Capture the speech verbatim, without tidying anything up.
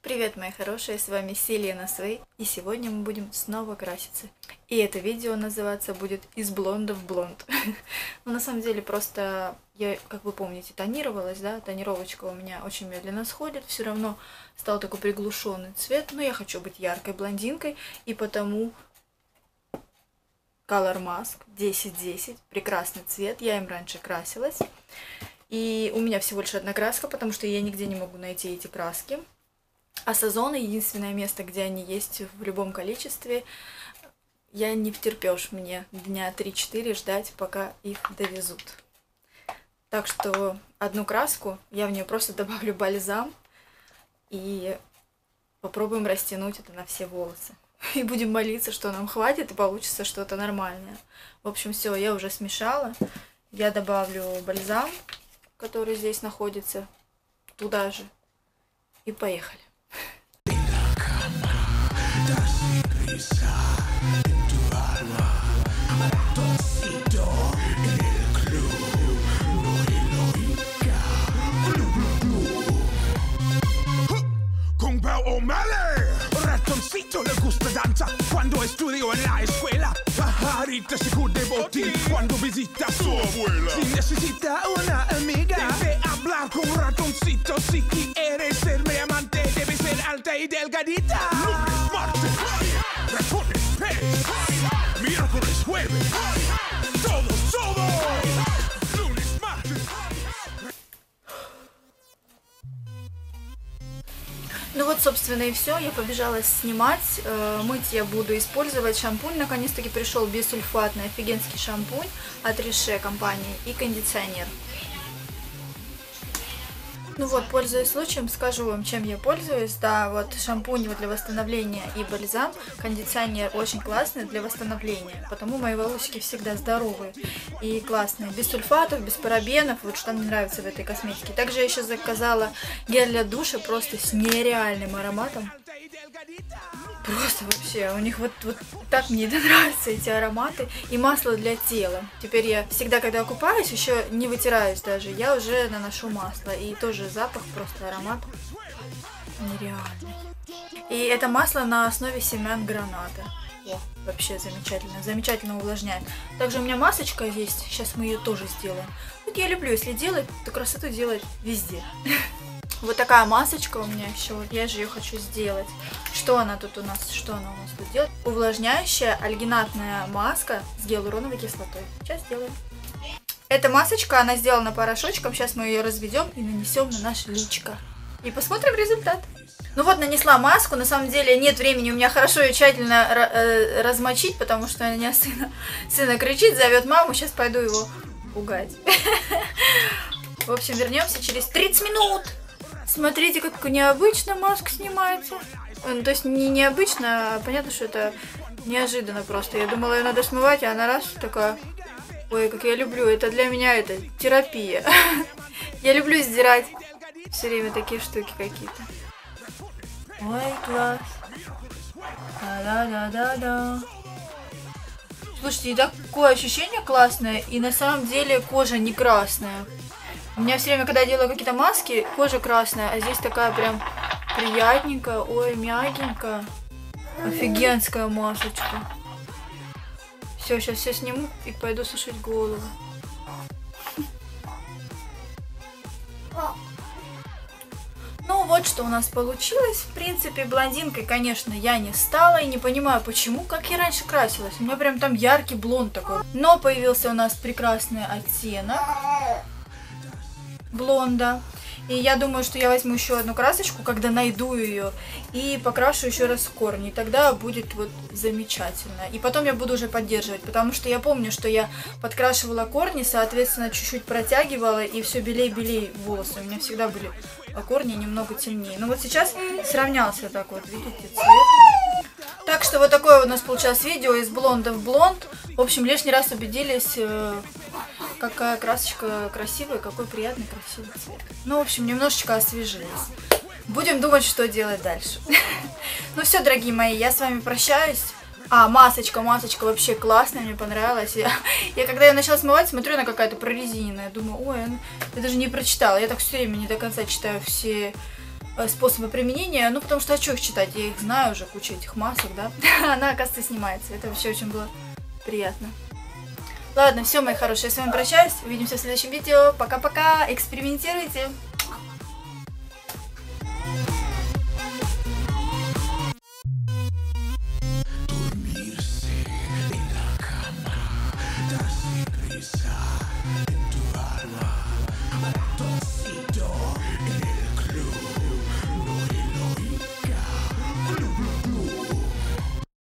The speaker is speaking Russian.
Привет, мои хорошие, с вами Селена Свей, и сегодня мы будем снова краситься. И это видео называться будет «Из блонда в блонд». Но на самом деле просто, я, как вы помните, тонировалась, да, тонировочка у меня очень медленно сходит, все равно стал такой приглушенный цвет, но я хочу быть яркой блондинкой, и потому Color Mask десять десять, прекрасный цвет, я им раньше красилась. И у меня всего лишь одна краска, потому что я нигде не могу найти эти краски. А Сазоны — единственное место, где они есть в любом количестве. Я не втерпёшь мне дня три-четыре ждать, пока их довезут. Так что одну краску, я в нее просто добавлю бальзам и попробуем растянуть это на все волосы. И будем молиться, что нам хватит и получится что-то нормальное. В общем, все, я уже смешала. Я добавлю бальзам, который здесь находится, туда же. И поехали. Con Pau O'Malley, ratoncito le gusta danza cuando estudió en la escuela. Pajarita se cubre botín cuando visita a su abuela. Si necesita una amiga, debe hablar con ratoncito. Si quiere ser mi amante, debe ser alta y delgadita. Lunes, martes, ratones, pez. Miércoles, jueves, todos, todos. Lunes, martes. Ну вот, собственно, и все. Я побежала снимать. Э, мыть я буду использовать шампунь. Наконец-таки пришел бессульфатный офигенский шампунь от Riche компании и кондиционер. Ну вот, пользуясь случаем, скажу вам, чем я пользуюсь. Да, вот шампунь вот для восстановления и бальзам. Кондиционер очень классный для восстановления, потому мои волосики всегда здоровые и классные. Без сульфатов, без парабенов, вот что мне нравится в этой косметике. Также я еще заказала гель для душа просто с нереальным ароматом. Просто вообще, у них вот, вот так мне это нравятся, эти ароматы. И масло для тела. Теперь я всегда, когда купаюсь, еще не вытираюсь даже, я уже наношу масло. И тоже запах, просто аромат нереальный. И это масло на основе семян граната. О, вообще замечательно, замечательно увлажняет. Также у меня масочка есть, сейчас мы ее тоже сделаем. Вот я люблю, если делать, то красоту делать везде. Вот такая масочка у меня еще, я же ее хочу сделать. Что она тут у нас, что она у нас тут делает? Увлажняющая альгинатная маска с гиалуроновой кислотой. Сейчас сделаем. Эта масочка, она сделана порошочком, сейчас мы ее разведем и нанесем на наше личико. И посмотрим результат. Ну вот, нанесла маску, на самом деле нет времени у меня хорошо и тщательно размочить, потому что у меня сына, сына кричит, зовет маму, сейчас пойду его пугать. В общем, вернемся через тридцать минут. Смотрите, как необычно маска снимается. Ну, то есть не необычно, а понятно, что это неожиданно просто. Я думала, ее надо смывать, а она раз такая... Ой, как я люблю, это для меня это терапия. Я люблю сдирать все время такие штуки какие-то. Ой, класс. Да-да-да-да-да. Слушайте, и такое ощущение классное, и на самом деле кожа не красная. У меня все время, когда я делаю какие-то маски, кожа красная, а здесь такая прям приятненькая, ой, мягенькая, офигенская масочка. Все, сейчас все сниму и пойду сушить голову. Ну вот что у нас получилось. В принципе, блондинкой, конечно, я не стала и не понимаю, почему, как я раньше красилась. У меня прям там яркий блонд такой. Но появился у нас прекрасный оттенок блонда. И я думаю, что я возьму еще одну красочку, когда найду ее, и покрашу еще раз корни. И тогда будет вот замечательно. И потом я буду уже поддерживать, потому что я помню, что я подкрашивала корни, соответственно, чуть-чуть протягивала, и все белее-белее волосы. У меня всегда были корни немного темнее. Но вот сейчас сравнялся так вот, видите, цвет. Так что вот такое у нас получилось видео из блонда в блонд. В общем, лишний раз убедились, какая красочка красивая, какой приятный красивый цвет. Ну, в общем, немножечко освежились. Будем думать, что делать дальше. Ну все, дорогие мои, я с вами прощаюсь. А, масочка, масочка вообще классная, мне понравилась. Я, я когда ее начала смывать, смотрю, она какая-то прорезиненная. Думаю, ой, я даже не прочитала. Я так все время не до конца читаю все способы применения, ну, потому что, а что их читать, я их знаю уже, куча этих масок, да, она, оказывается, снимается, это вообще очень было приятно. Ладно, все, мои хорошие, я с вами прощаюсь, увидимся в следующем видео, пока-пока, экспериментируйте!